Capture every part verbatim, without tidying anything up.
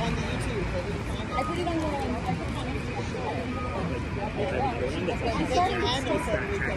on the YouTube. I put it on the. I put it on Instagram. She's like your hand just said we can.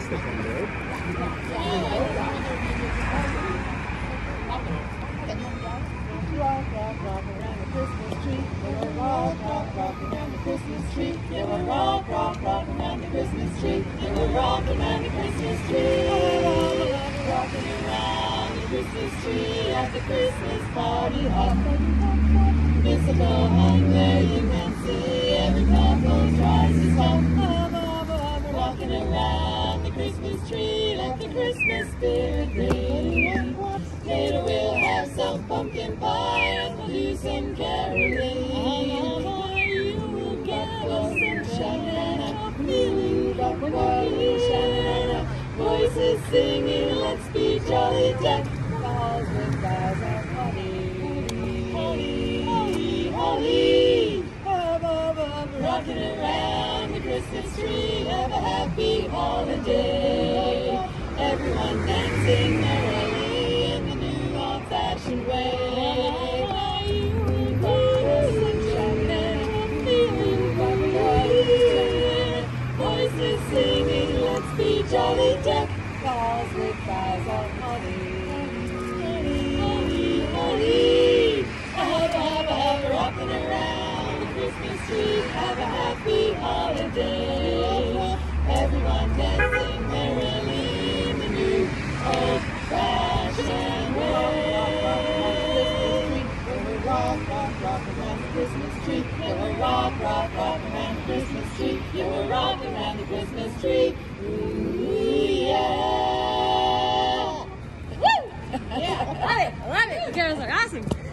Rock, rock, rock around the Christmas tree. Yeah, rock, rock, rock around the Christmas tree. Yeah, rock, rock, rock around the Christmas tree. Yeah, rock around the Christmas tree. Rocking around the Christmas tree at the Christmas party hop. Mistletoe hung there, you can see every couple tries to stop. Rocking around the Christmas tree, let the Christmas spirit ring. Later we'll have some pumpkin pie and we'll do some caroling. You will get the sunshine and a feeling of sunshine. Voices singing, let's be jolly, deck balls with boughs of holly. Holly, holly, rocking around the Christmas tree. Have a happy holiday. Everyone dancing merrily in the new old-fashioned way. You will get the sunshine and a feeling of sunshine. Voices singing, let's be jolly, deck balls with boughs of holly. Holly, holly, have a, have a, have a rocking around the Christmas tree. Have a happy holiday. Everyone dancing merrily in the new old-fashioned way. Rock, rock, rock around the Christmas tree. Yeah, we'll rock, rock, rock around the Christmas tree. Yeah, we'll rock around the Christmas tree. Ooh, yeah. Woo! Yeah, I love it. I love it. The carols are awesome.